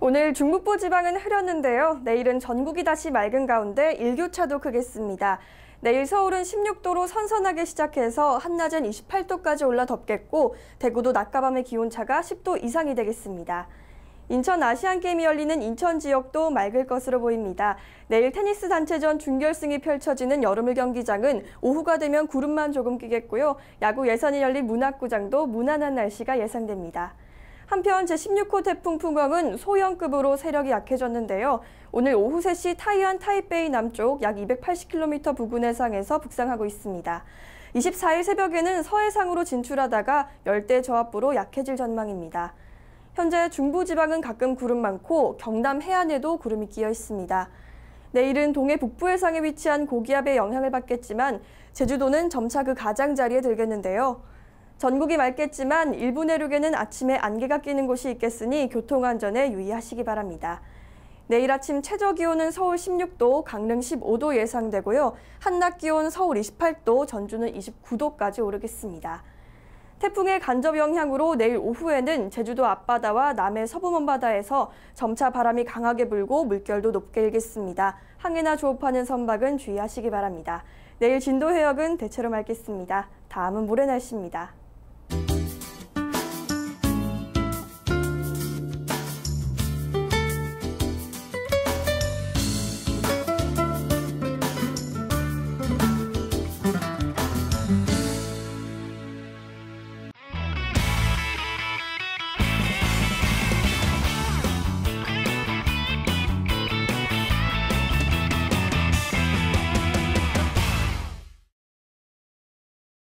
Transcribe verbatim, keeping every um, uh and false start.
오늘 중북부 지방은 흐렸는데요. 내일은 전국이 다시 맑은 가운데 일교차도 크겠습니다. 내일 서울은 십육 도로 선선하게 시작해서 한낮엔 이십팔 도까지 올라 덥겠고 대구도 낮과 밤의 기온차가 십 도 이상이 되겠습니다. 인천 아시안게임이 열리는 인천 지역도 맑을 것으로 보입니다. 내일 테니스 단체전 준결승이 펼쳐지는 여름을 경기장은 오후가 되면 구름만 조금 끼겠고요. 야구 예선이 열린 문학구장도 무난한 날씨가 예상됩니다. 한편 제십육 호 태풍 풍엉은 소형급으로 세력이 약해졌는데요. 오늘 오후 세 시 타이완 타이베이 남쪽 약 이백팔십 킬로미터 부근 해상에서 북상하고 있습니다. 이십사 일 새벽에는 서해상으로 진출하다가 열대 저압부로 약해질 전망입니다. 현재 중부지방은 가끔 구름 많고 경남 해안에도 구름이 끼어 있습니다. 내일은 동해 북부 해상에 위치한 고기압의 영향을 받겠지만 제주도는 점차 그 가장자리에 들겠는데요. 전국이 맑겠지만 일부 내륙에는 아침에 안개가 끼는 곳이 있겠으니 교통안전에 유의하시기 바랍니다. 내일 아침 최저기온은 서울 십육 도, 강릉 십오 도 예상되고요. 한낮 기온 서울 이십팔 도, 전주는 이십구 도까지 오르겠습니다. 태풍의 간접 영향으로 내일 오후에는 제주도 앞바다와 남해 서부 먼바다에서 점차 바람이 강하게 불고 물결도 높게 일겠습니다. 항해나 조업하는 선박은 주의하시기 바랍니다. 내일 진도 해역은 대체로 맑겠습니다. 다음은 모레 날씨입니다.